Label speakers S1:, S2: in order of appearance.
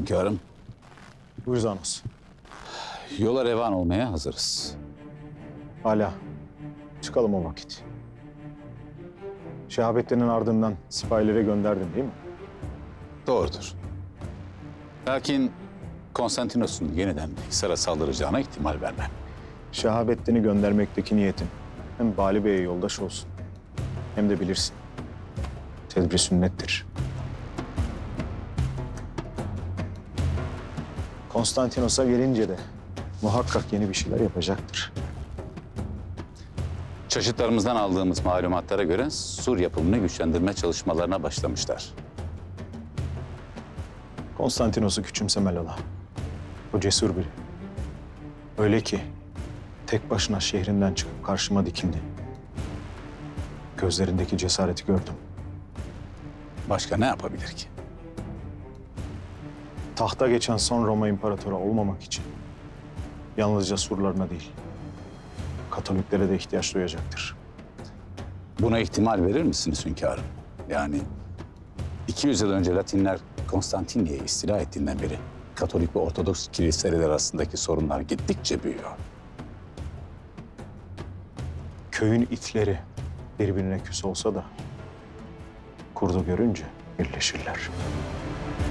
S1: Hünkârım,
S2: Buyur Zanos.
S1: yola revan olmaya hazırız.
S2: Hala. Çıkalım o vakit. Şehabettin'in ardından sipahilere gönderdin değil mi?
S1: Doğrudur. Lakin Konstantinos'un yeniden Hisar'a saldıracağına ihtimal vermem.
S2: Şehabettin'i göndermekteki niyetin hem Bali Bey'e yoldaş olsun hem de bilirsin. Tedbir sünnettir. Konstantinos'a gelince de muhakkak yeni bir şeyler yapacaktır.
S1: Çeşitlerimizden aldığımız malumatlara göre sur yapımını güçlendirme çalışmalarına başlamışlar.
S2: Konstantinos'u küçümseme Lala. O cesur biri. Öyle ki tek başına şehrinden çıkıp karşıma dikildi. Gözlerindeki cesareti gördüm.
S1: Başka ne yapabilir ki?
S2: Tahta geçen son Roma İmparatoru olmamak için yalnızca surlarına değil, Katoliklere de ihtiyaç duyacaktır.
S1: Buna ihtimal verir misiniz hünkârım? Yani 200 yıl önce Latinler Konstantiniyye'yi istila ettiğinden beri Katolik ve Ortodoks kiliseler arasındaki sorunlar gittikçe büyüyor.
S2: Köyün itleri birbirine küs olsa da kurdu görünce birleşirler.